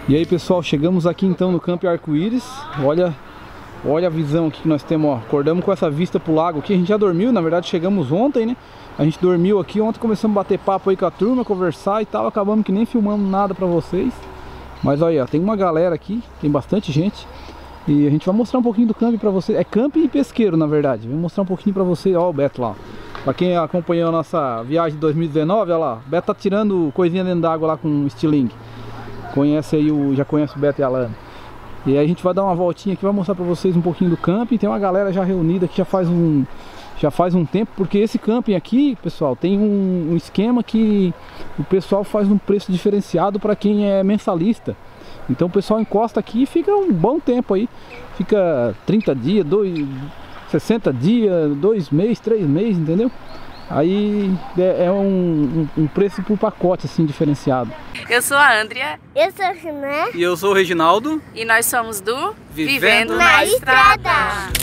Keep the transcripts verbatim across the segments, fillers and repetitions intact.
E aí pessoal, chegamos aqui então no Camp Arco-Íris. Olha, olha a visão aqui que nós temos, ó. Acordamos com essa vista pro lago aqui. A gente já dormiu, na verdade chegamos ontem, né? A gente dormiu aqui, ontem começamos a bater papo aí com a turma, conversar e tal. Acabamos que nem filmamos nada pra vocês. Mas olha, tem uma galera aqui, tem bastante gente. E a gente vai mostrar um pouquinho do camping pra vocês. É camping e pesqueiro, na verdade. Vou mostrar um pouquinho pra vocês. Ó o Beto lá. Pra quem acompanhou a nossa viagem de dois mil e dezenove, olha lá. O Beto tá tirando coisinha dentro d'água lá com estilingue. Conhece aí o, já conhece o Beto e a Alana. E aí a gente vai dar uma voltinha aqui, vai mostrar pra vocês um pouquinho do camping. Tem uma galera já reunida aqui já faz um, já faz um tempo, porque esse camping aqui, pessoal, tem um, um esquema que o pessoal faz um preço diferenciado para quem é mensalista. Então o pessoal encosta aqui e fica um bom tempo aí. Fica trinta dias, dois, sessenta dias, dois meses, três meses, entendeu? Aí é, é um, um, um preço por pacote assim diferenciado. Eu sou a Andrea. Eu sou a Renan. E eu sou o Reginaldo. E nós somos do Vivendo, Vivendo na na Estrada. Estrada.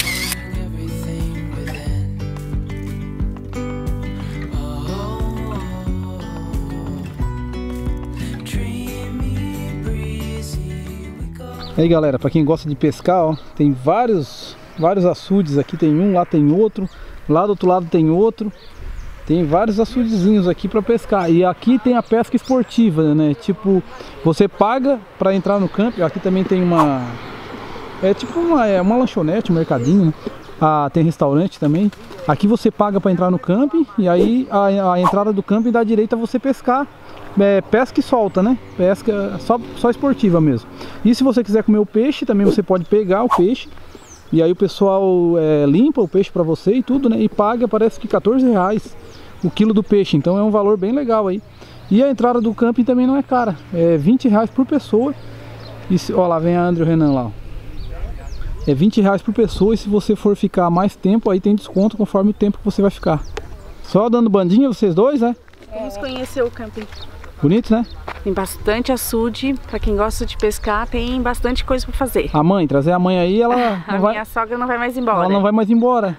E aí galera, para quem gosta de pescar, ó, tem vários, vários açudes aqui, tem um, lá tem outro, lá do outro lado tem outro. Tem vários açudezinhos aqui para pescar. E aqui tem a pesca esportiva, né? Tipo, você paga para entrar no camping. Aqui também tem uma... É tipo uma, é uma lanchonete, um mercadinho, né? Ah, tem restaurante também. Aqui você paga para entrar no camping. E aí a, a entrada do camping dá direito a você pescar. É, pesca e solta, né? Pesca só, só esportiva mesmo. E se você quiser comer o peixe, também você pode pegar o peixe. E aí o pessoal é, limpa o peixe para você e tudo, né? E paga, parece que quatorze reais o quilo do peixe. Então é um valor bem legal aí. E a entrada do camping também não é cara. É vinte reais por pessoa. E se, ó, lá vem a Andrea e o Renan lá. Ó. É vinte reais por pessoa. E se você for ficar mais tempo, aí tem desconto conforme o tempo que você vai ficar. Só dando bandinha vocês dois, né? Vamos conhecer o camping. Bonito, né? Tem bastante açude, para quem gosta de pescar, tem bastante coisa para fazer. A mãe, trazer a mãe aí, ela a não vai... minha sogra não vai mais embora. Ela não vai mais embora.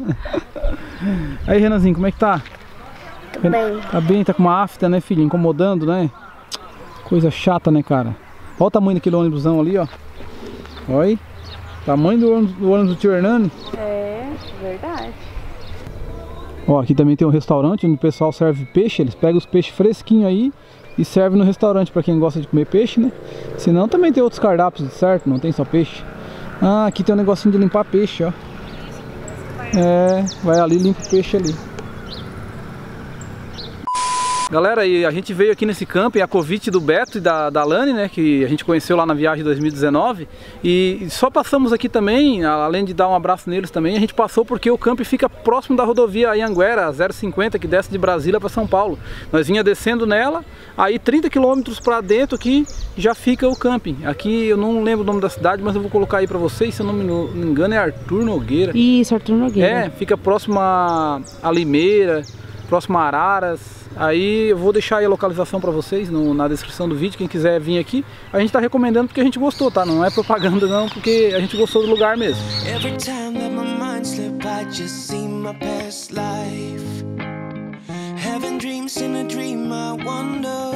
Aí, Renanzinho, como é que tá? Tá bem. Tá bem, tá com uma afta, né, filho? Incomodando, né? Coisa chata, né, cara? Olha o tamanho daquele ônibusão ali, ó. Olha aí. Tamanho do ônibus do, ônibus do tio Hernani. É, verdade. Ó, aqui também tem um restaurante onde o pessoal serve peixe. Eles pegam os peixes fresquinhos aí e servem no restaurante pra quem gosta de comer peixe, né? Senão também tem outros cardápios, certo? Não tem só peixe. Ah, aqui tem um negocinho de limpar peixe, ó. É, vai ali e limpa o peixe ali. Galera, e a gente veio aqui nesse camping a convite do Beto e da, da Alane, né, que a gente conheceu lá na viagem de dois mil e dezenove. E só passamos aqui também, além de dar um abraço neles também, a gente passou porque o camping fica próximo da rodovia Anhanguera, zero cinquenta, que desce de Brasília para São Paulo. Nós vinha descendo nela, aí trinta quilômetros para dentro aqui já fica o camping. Aqui eu não lembro o nome da cidade, mas eu vou colocar aí para vocês, se eu não me engano é Arthur Nogueira. Isso, Arthur Nogueira. É, fica próximo a, a Limeira, próximo a Araras. Aí eu vou deixar aí a localização para vocês no, na descrição do vídeo, quem quiser vir aqui. A gente tá recomendando porque a gente gostou, tá? Não é propaganda não, porque a gente gostou do lugar mesmo. Every time that my mind slip, I just see my past life. Having dreams in a dream, I wonder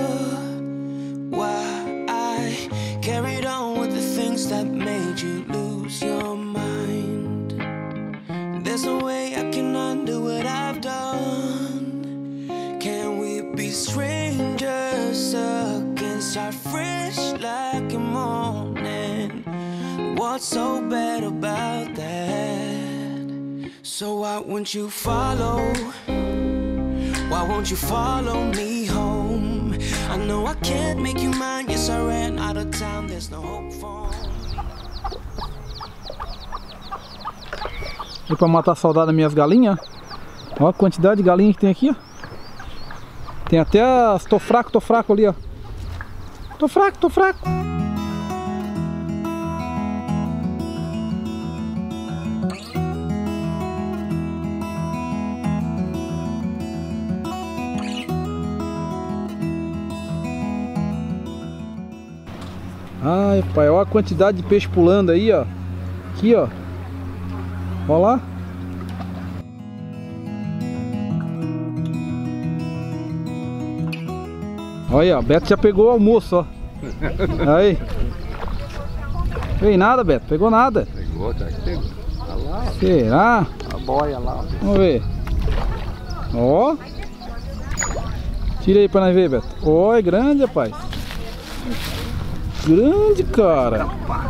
why I carried on with the things that made you lose your mind. There's no way I can undo what I've done. Can we be strangers again, start fresh like a morning? What's so bad about that? So why won't you follow? Why won't you follow me home? I know I can't make you mine, yes I ran out of town, there's no hope for. E pra matar a saudade das minhas galinhas, ó a quantidade de galinhas que tem aqui, ó. Tem até as tô fraco, tô fraco ali, ó. Tô fraco, tô fraco. Ai, pai, olha a quantidade de peixe pulando aí, ó. Aqui, ó. Olha lá. Olha, o Beto já pegou o almoço, ó. Aí. Veio nada, Beto? Pegou nada? Pegou, tá aqui, pegou. Olha lá, ó. Será? A boia lá. Vamos ver. Ó. Tira aí pra nós ver, Beto. Ó, é grande, rapaz. Grande, cara.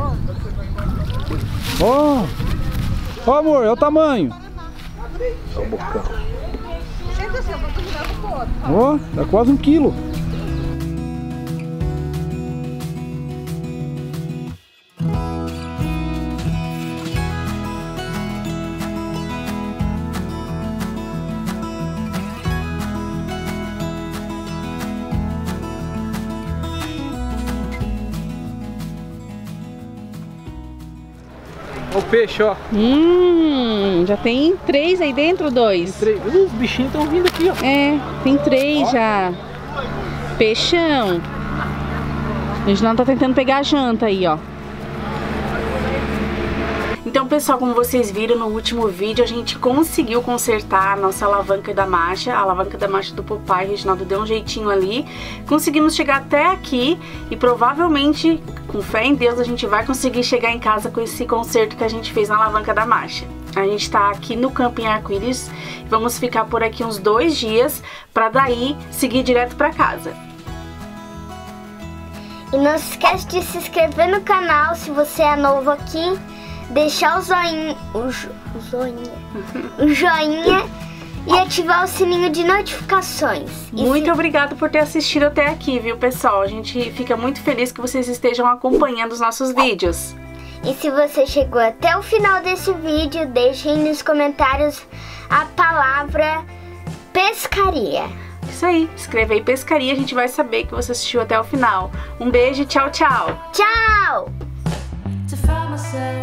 Ó. Ó, amor, é o tamanho. É o bocão. Ó, dá quase um quilo. Olha o peixe, ó. Hum, já tem três aí dentro, dois? Três. Uh, os bichinhos estão vindo aqui, ó. É, tem três já. Peixão. A gente não tá tentando pegar a janta aí, ó. Então, pessoal, como vocês viram no último vídeo, a gente conseguiu consertar a nossa alavanca da marcha, a alavanca da marcha do Popeye. O Reginaldo deu um jeitinho ali. Conseguimos chegar até aqui e provavelmente, com fé em Deus, a gente vai conseguir chegar em casa com esse conserto que a gente fez na alavanca da marcha. A gente tá aqui no Camping Arco-Íris, vamos ficar por aqui uns dois dias pra daí seguir direto pra casa. E não se esquece de se inscrever no canal se você é novo aqui. Deixar o joinha, o, jo, o joinha, o joinha e ativar o sininho de notificações. E muito se... obrigada por ter assistido até aqui, viu, pessoal? A gente fica muito feliz que vocês estejam acompanhando os nossos vídeos. E se você chegou até o final desse vídeo, deixe aí nos comentários a palavra pescaria. Isso aí, escreve aí pescaria, a gente vai saber que você assistiu até o final. Um beijo e tchau, tchau! Tchau! To find myself